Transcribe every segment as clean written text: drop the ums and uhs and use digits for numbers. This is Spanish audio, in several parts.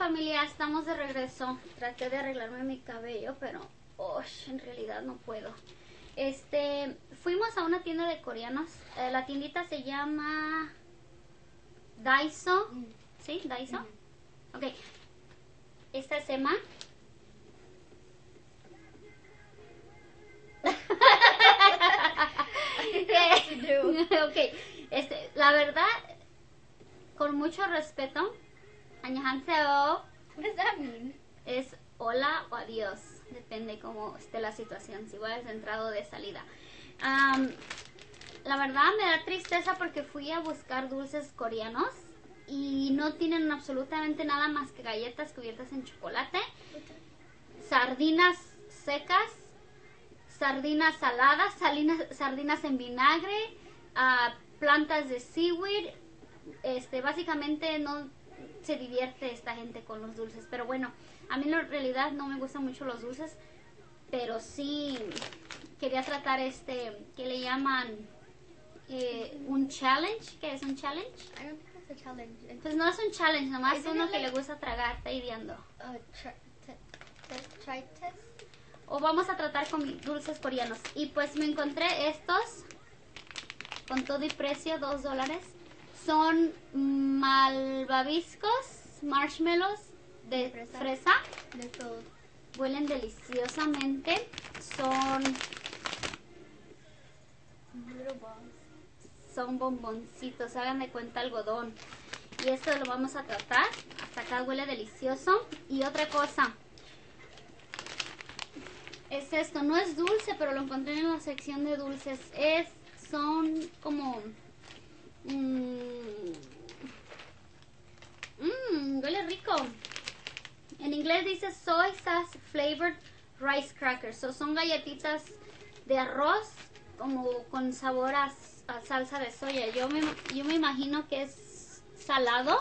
familia, estamos de regreso. Traté de arreglarme mi cabello, pero en realidad no puedo. Fuimos a una tienda de coreanos. La tiendita se llama Daiso. ¿Sí? Daiso. Ok. Esta es Emma. Ok. La verdad, con mucho respeto, 안녕하세요. What does that mean? Es hola o adiós, depende cómo esté la situación, si vas de entrada o de salida. La verdad me da tristeza porque fui a buscar dulces coreanos y no tienen absolutamente nada más que galletas cubiertas en chocolate, sardinas secas, sardinas saladas, sardinas en vinagre, plantas de seaweed. Básicamente no se divierte esta gente con los dulces, pero bueno, a mí en realidad no me gustan mucho los dulces, pero sí quería tratar que le llaman un challenge. ¿Qué es un challenge? I don't think it's a challenge. Pues no es un challenge, nomás Isn't uno it que like- le gusta tragar, está ideando. Try test? O vamos a tratar con dulces coreanos. Y pues me encontré estos con todo y precio, $2. Son malvaviscos, marshmallows de Fresa. fresa. They're filled. Huelen deliciosamente. Son Little balls. bomboncitos, hagan de cuenta algodón. Y esto lo vamos a tratar. Hasta acá huele delicioso. Y otra cosa. Es esto, no es dulce, pero lo encontré en la sección de dulces. Son como... huele rico. En inglés dice soy sauce flavored rice crackers. Son galletitas de arroz como con sabor a salsa de soya. Yo me imagino que es salado,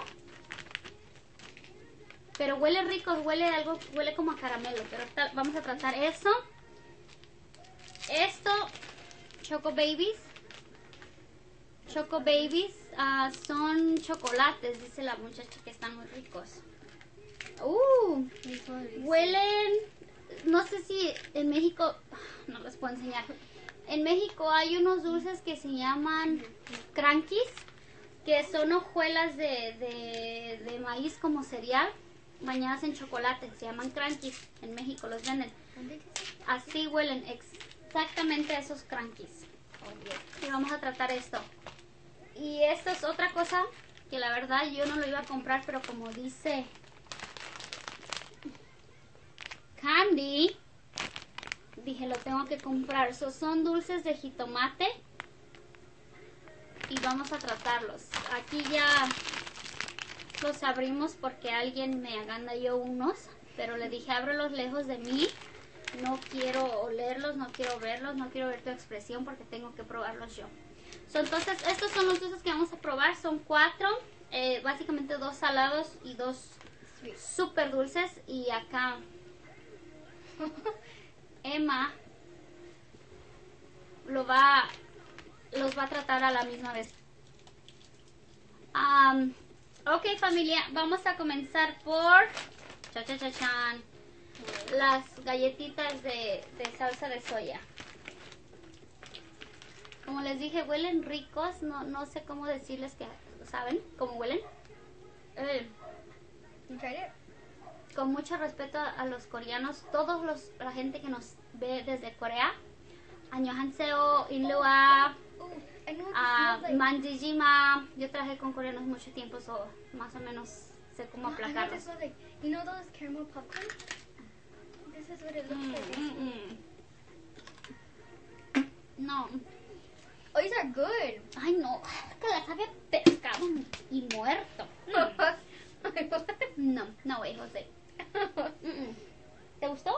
pero huele rico, huele como a caramelo. Pero vamos a tratar eso. Esto, Choco Babies. Choco Babies son chocolates, dice la muchacha, que están muy ricos. These ones. Huelen, no sé si en México, no les puedo enseñar. En México hay unos dulces que se llaman crankies, que son hojuelas de maíz como cereal, bañadas en chocolate. Se llaman crankies, en México los venden. What did you say? Así huelen exactamente esos crankies. Y vamos a tratar esto. Y esto es otra cosa que la verdad yo no lo iba a comprar, pero como dice Candy, dije lo tengo que comprar. Son dulces de jitomate y vamos a tratarlos. Aquí ya los abrimos porque alguien me aganda yo unos, pero le dije ábrelos lejos de mí. No quiero olerlos, no quiero verlos, no quiero ver tu expresión porque tengo que probarlos yo. Entonces, estos son los dulces que vamos a probar. Son 4, básicamente 2 salados y 2 súper dulces. Y acá Emma los va a tratar a la misma vez. Ok, familia, vamos a comenzar por chan, las galletitas de salsa de soya. Como les dije, huelen ricos. No sé cómo decirles que saben cómo huelen. You tried it? Con mucho respeto a los coreanos, la gente que nos ve desde Corea. 안녕하세요, 일로와, Oh, I know what this smells like. 만지지마. Yo trabajé con coreanos mucho tiempo, más o menos sé cómo I know what this aplacarlos. smells like. You know those caramel popcorn? This is what it looks like. No. Oh, these are good. Ay, no. Que la sabe a pescado y muerto. No, güey, José. ¿Te gustó?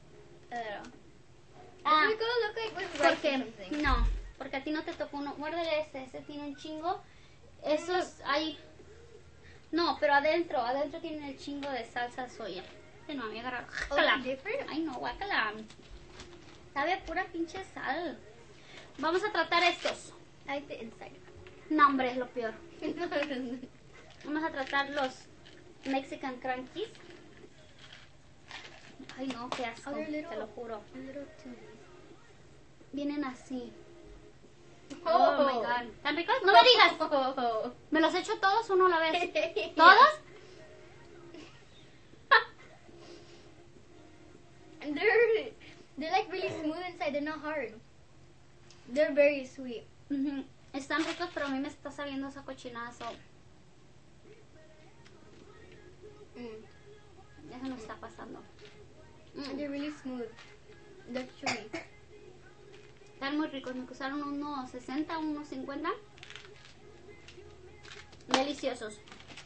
Ah, Does it go look like with rice or porque something? no, porque a ti no te tocó uno. Muérdele ese tiene un chingo. Esos hay. No, pero adentro tiene el chingo de salsa soya. No, me agarrar. Oh, it's different? Ay, no, guácala. Sabe a pura pinche sal. Vamos a tratar estos. I like the inside. No, hombre, es lo peor. Vamos a tratar los Mexican Crankies. Ay, no, qué asco, Oh, they're te little. lo juro. Little tunes. Vienen así. Oh my god. ¿Tan ricos? No me digas. Me los echo todos uno a la vez. ¿Todos? And they're like really smooth inside. They're not hard. They're very sweet. Ujú. Están ricos, pero a mí me está saliendo esa cochinazo. Eso no está pasando. And they're really smooth. They're chewy. Están muy ricos. Me costaron unos 60, unos 50. Deliciosos.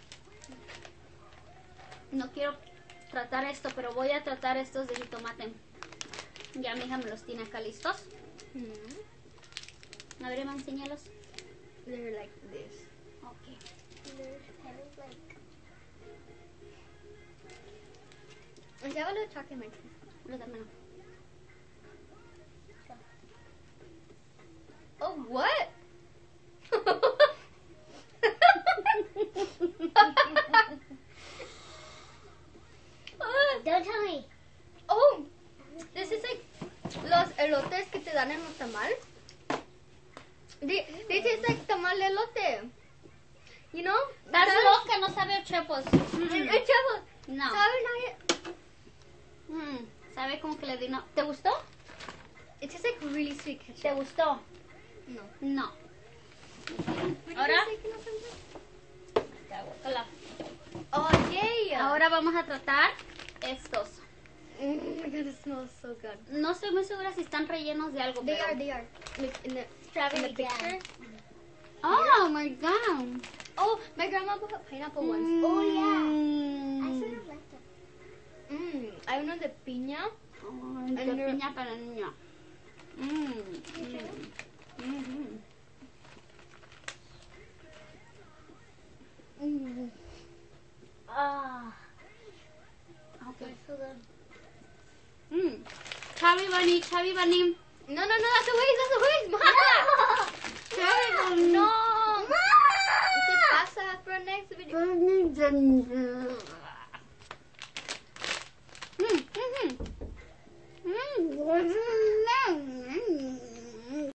No quiero tratar esto, pero voy a tratar estos de jitomate. Ya mi hija me los tiene acá listos. A ver, Emma, enséñalos. They're like this. Ok. They're kind of like. And they have a little chocolate mix. Lo termino. Oh, what? Don't tell me. Oh, this is like los elotes que te dan en un tamal. This is like tamal elote. You know? Estás loca, no sabe a chepos. Chavos, No. ¿saben a Sabe como que le di no. ¿Te gustó? It tastes like really sweet ketchup. ¿Te gustó? No. No. What Ahora. did you say que no pensé? Hola. Oh, yay! Ahora vamos a tratar estos. Oh my god, it smells so good. No estoy muy segura si están rellenos de algo, They pero... are. Look, in the Strawberry picture. Oh my god. Oh, my grandma bought pineapple ones. Oh, yeah. I sort of like them. Hay uno de piña. Ay, de And they're- piña para niña. Ah, Okay. so good. Chubby bunny. No, that's a waste, Mom. Chubby bunny. No. ¿Qué pasa for next video?